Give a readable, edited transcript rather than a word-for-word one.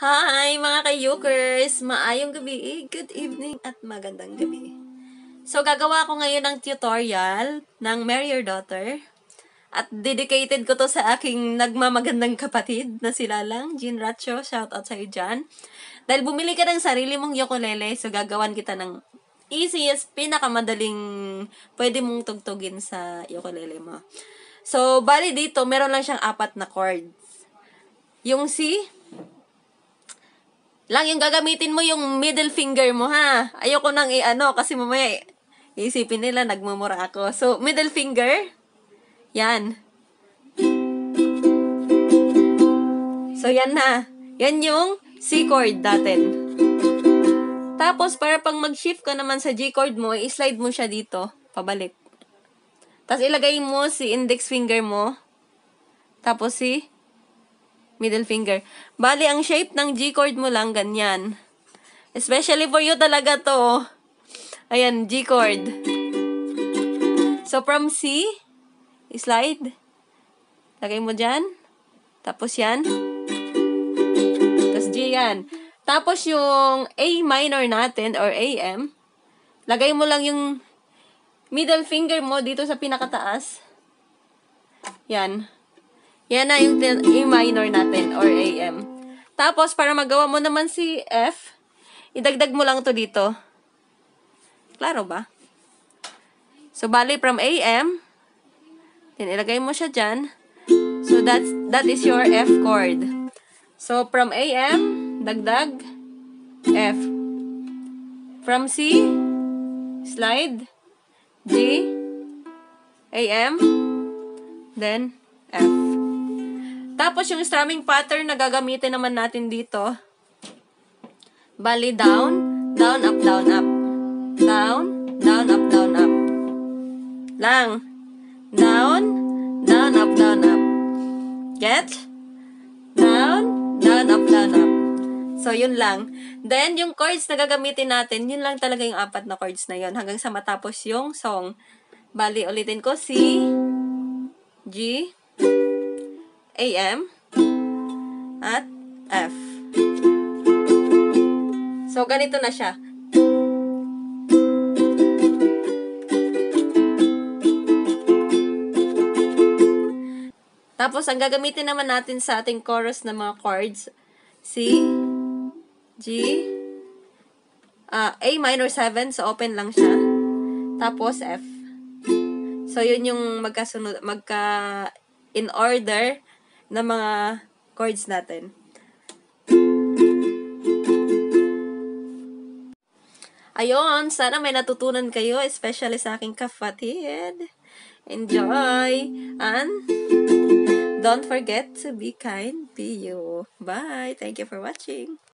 Hi mga kayukers! Maayong gabi, good evening at magandang gabi. So gagawa ko ngayon ng tutorial ng Marry Your Daughter. At dedicated ko to sa aking nagmamagandang kapatid na si Lalang, Jean Racho. Shoutout sa'yo dyan. Dahil bumili ka ng sarili mong ukulele, so gagawan kita ng easiest, pinakamadaling pwede mong tugtugin sa ukulele mo. So, bali dito, meron lang siyang 4 na chords. Yung C, lang yung gagamitin mo yung middle finger mo, ha? Ayoko nang kasi mamaya isipin nila nagmumura ako. So, middle finger, yan. So, yan na. Yan yung C chord natin. Tapos, para pang mag-shift ka naman sa G chord mo, i-slide mo siya dito, pabalik. Tapos, ilagay mo si index finger mo. Tapos, si middle finger. Bali, ang shape ng G chord mo lang, ganyan. Especially for you talaga to. Ayan, G chord. So, from C, slide. Lagay mo dyan. Tapos yan. Tapos G yan. Tapos yung A minor natin, or AM, lagay mo lang yung middle finger mo dito sa pinakataas. Yan. Yan na yung A minor natin, or AM. Tapos, para magawa mo naman si F, idagdag mo lang to dito. Klaro ba? So, bali from AM, then ilagay mo siya dyan. So, that is your F chord. So, from AM, dagdag, F. From C, slide, G, AM, then F. Tapos, yung strumming pattern na gagamitin naman natin dito, bali down, down, up, down, up. Down, down, up, down, up. Lang. Down, down, up, down, up. Get? Down, down, up, down, up. So, yun lang. Then, yung chords na gagamitin natin, yun lang talaga yung 4 na chords na yun hanggang sa matapos yung song. Bali, ulitin ko, C, G, AM, at F. So, ganito na siya. Tapos, ang gagamitin naman natin sa ating chorus na mga chords, C, G, A minor 7, so open lang siya. Tapos, F. So, yun yung in order na mga chords natin. Ayun, sana may natutunan kayo, especially sa aking kapatid. Enjoy! And don't forget to be kind to you. Bye! Thank you for watching.